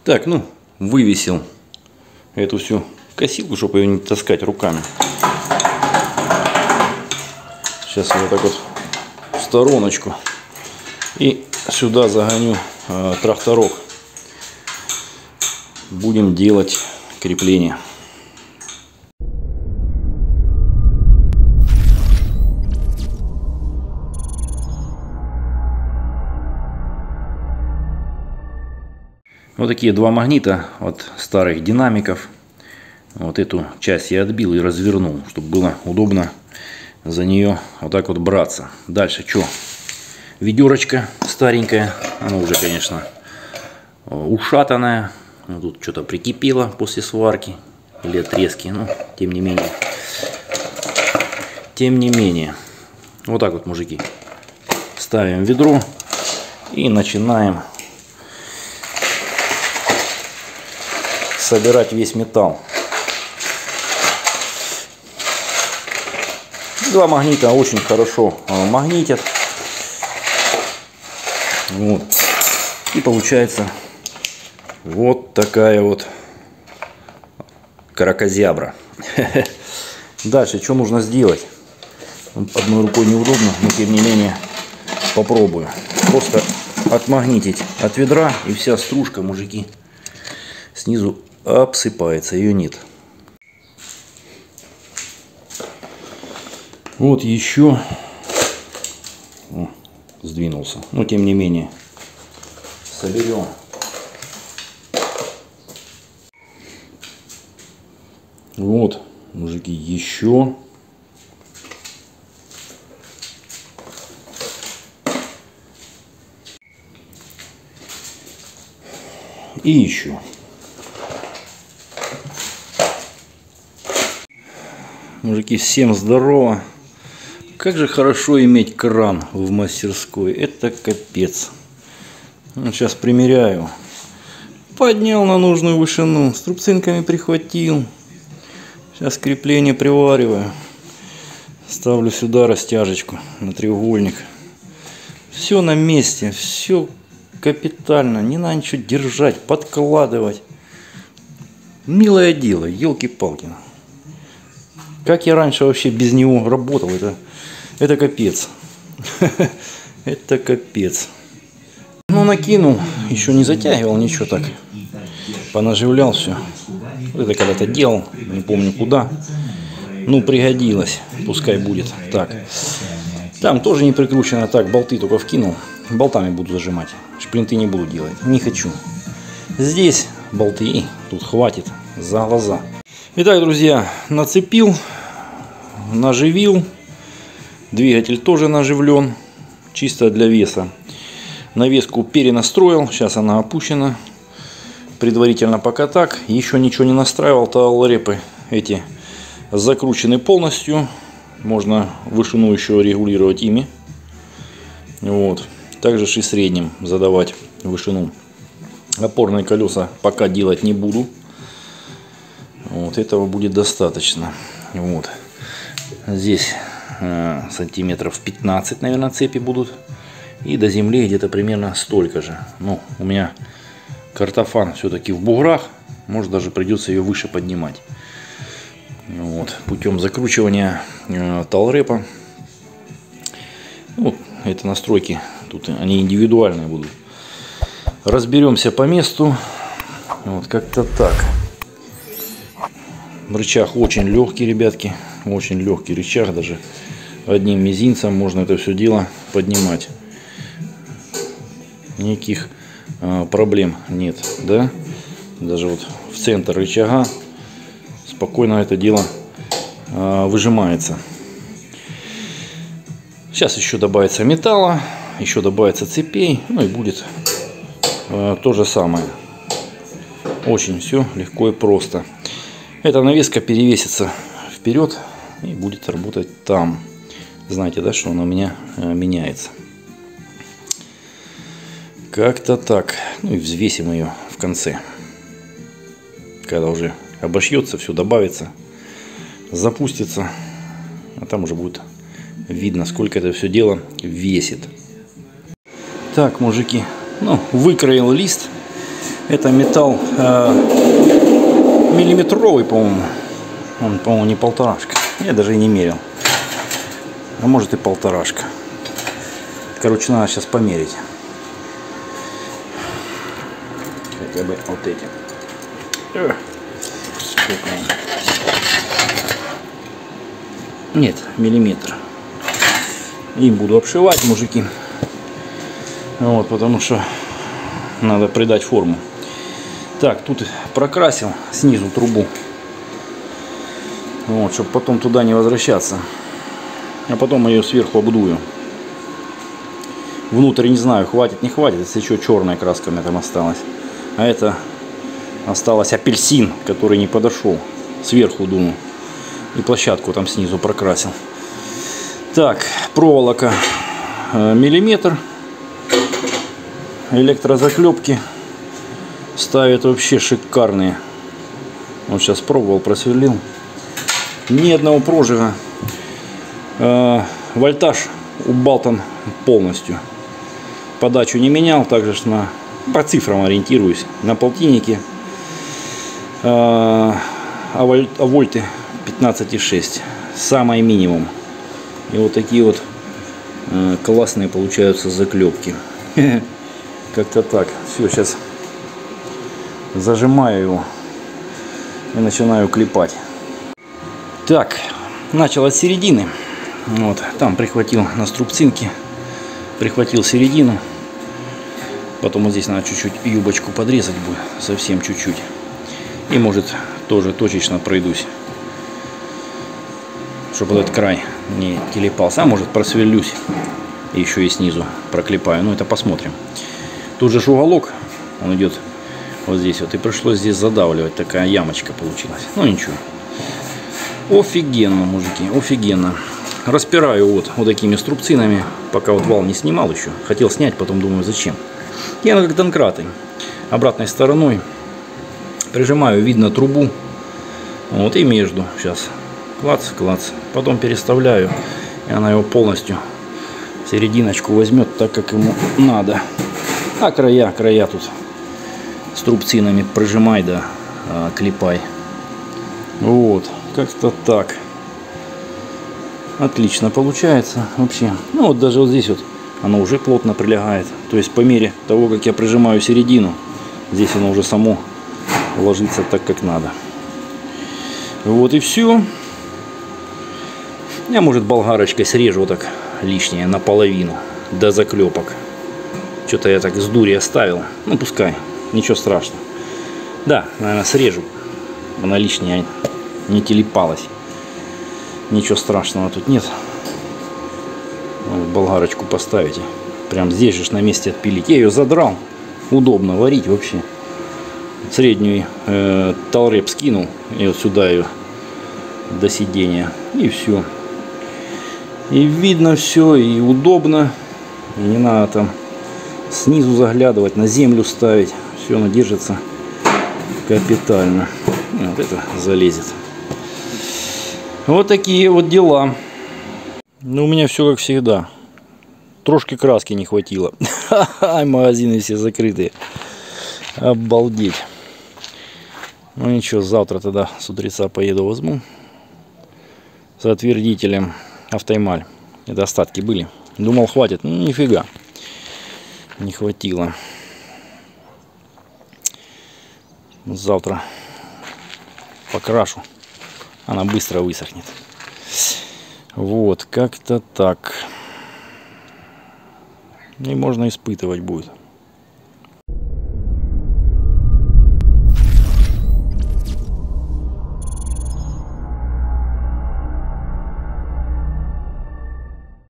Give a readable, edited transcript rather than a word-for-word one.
Так, ну, вывесил эту всю косилку, чтобы ее не таскать руками. Сейчас я вот так вот в стороночку. И сюда загоню тракторок. Будем делать крепление. Вот такие два магнита от старых динамиков. Вот эту часть я отбил и развернул, чтобы было удобно за нее вот так вот браться. Дальше что? Ведерочка старенькая. Она уже, конечно, ушатанная. Тут что-то прикипело после сварки или отрезки. Но тем не менее. Тем не менее. Вот так вот, мужики. Ставим ведро и начинаем собирать весь металл. Два магнита очень хорошо магнитят. Вот. И получается вот такая вот кракозябра. Дальше что нужно сделать? Одной рукой неудобно, но тем не менее попробую. Просто отмагнитить от ведра, и вся стружка, мужики, снизу обсыпается, ее нет. Вот еще сдвинулся, но тем не менее соберем. Вот, мужики, еще. И еще. Мужики, всем здорово. Как же хорошо иметь кран в мастерской. Это капец. Вот сейчас примеряю. Поднял на нужную вышину. Струбцинками прихватил. Сейчас крепление привариваю. Ставлю сюда растяжечку на треугольник. Все на месте. Все капитально. Не надо ничего держать, подкладывать. Милое дело. Елки-палки. Как я раньше вообще без него работал, это капец. Это капец. Ну, накинул, еще не затягивал, ничего так. Понаживлял все. Это когда-то делал, не помню куда. Ну, пригодилось, пускай будет. Так. Там тоже не прикручено, так, болты только вкинул. Болтами буду зажимать, шплинты не буду делать, не хочу. Здесь болты, и тут хватит за глаза. Итак, друзья, нацепил, наживил. Двигатель тоже наживлен, чисто для веса. Навеску перенастроил, сейчас она опущена. Предварительно пока так. Еще ничего не настраивал, тайл-репы эти закручены полностью. Можно вышину еще регулировать ими. Вот. Также и средним задавать вышину. Опорные колеса пока делать не буду. Вот, этого будет достаточно. Вот. Здесь сантиметров 15, наверное, цепи будут. И до земли где-то примерно столько же. Ну, у меня картофан все-таки в буграх. Может, даже придется ее выше поднимать. Вот. Путем закручивания талрепа. Вот, это настройки. Тут они индивидуальные будут. Разберемся по месту. Вот как-то так. Рычаг очень легкий, ребятки. Очень легкий рычаг. Даже одним мизинцем можно это все дело поднимать. Никаких проблем нет. Да? Даже вот в центр рычага спокойно это дело выжимается. Сейчас еще добавится металла. Еще добавится цепей. Ну и будет то же самое. Очень все легко и просто. Эта навеска перевесится вперед и будет работать там. Знаете, да, что она у меня меняется. Как-то так. Ну и взвесим ее в конце. Когда уже обошьется, все добавится, запустится. А там уже будет видно, сколько это все дело весит. Так, мужики, ну, выкроил лист Это металл миллиметровый, по-моему. Он, по-моему, не полторашка. Я даже и не мерил. А может и полторашка. Короче, надо сейчас померить. Хотя бы вот этим. Нет, миллиметр. И буду обшивать, мужики. Вот, потому что надо придать форму. Так, тут прокрасил снизу трубу. Вот, чтобы потом туда не возвращаться. А потом ее сверху обдую. Внутрь не знаю, хватит, не хватит. Если еще черная краска у меня там осталась. А это осталось апельсин, который не подошел. Сверху дуну. И площадку там снизу прокрасил. Так, проволока миллиметр. Электрозаклепки ставят вообще шикарные. Вот сейчас пробовал, просверлил. Ни одного прожига. Вольтаж убалтан полностью. Подачу не менял, также по цифрам ориентируюсь. На полтиннике. А вольты 15,6. Самый минимум. И вот такие вот классные получаются заклепки. Как-то так. Все, сейчас зажимаю его и начинаю клепать. Так, начал от середины. Вот, там прихватил на струбцинке, прихватил середину. Потом вот здесь надо чуть-чуть юбочку подрезать будет, совсем чуть-чуть. И может тоже точечно пройдусь, чтобы этот край не телепался. А может просверлюсь и еще и снизу проклепаю. Ну это посмотрим. Тут же уголок, он идет вот здесь вот. И пришлось здесь задавливать, такая ямочка получилась. Ну ничего. Офигенно, мужики, офигенно. Распираю вот такими струбцинами, пока вот вал не снимал еще. Хотел снять, потом думаю, зачем. Я как донкраты. Обратной стороной прижимаю, видно трубу. Вот и между. Сейчас клац, клац. Потом переставляю. И она его полностью серединочку возьмет так, как ему надо. А края тут струбцинами прижимай, да, клепай. Вот, как-то так. Отлично получается вообще. Ну вот даже вот здесь вот оно уже плотно прилегает. То есть по мере того, как я прижимаю середину, здесь оно уже само ложится так, как надо. Вот и все. Я, может, болгарочкой срежу вот так лишнее наполовину до заклепок. Что-то я так с дури оставил. Ну пускай, ничего страшного. Да, наверное, срежу. Она лишняя не телепалась. Ничего страшного тут нет. Вот, болгарочку поставите. Прям здесь же на месте отпилить. Я ее задрал. Удобно варить вообще. Среднюю талреп скинул. И вот сюда ее до сидения. И все. И видно все. И удобно. И не надо там снизу заглядывать. На землю ставить. Все, оно держится капитально. Вот это залезет. Вот такие вот дела. Ну, у меня все как всегда. Трошки краски не хватило. Магазины все закрытые. Обалдеть. Ну ничего, завтра тогда с утреца поеду возьму. С отвердителем Автоэмаль. Это остатки были. Думал, хватит. Ну, нифига. Не хватило. Завтра покрашу. Она быстро высохнет. Вот, как-то так. И можно испытывать будет.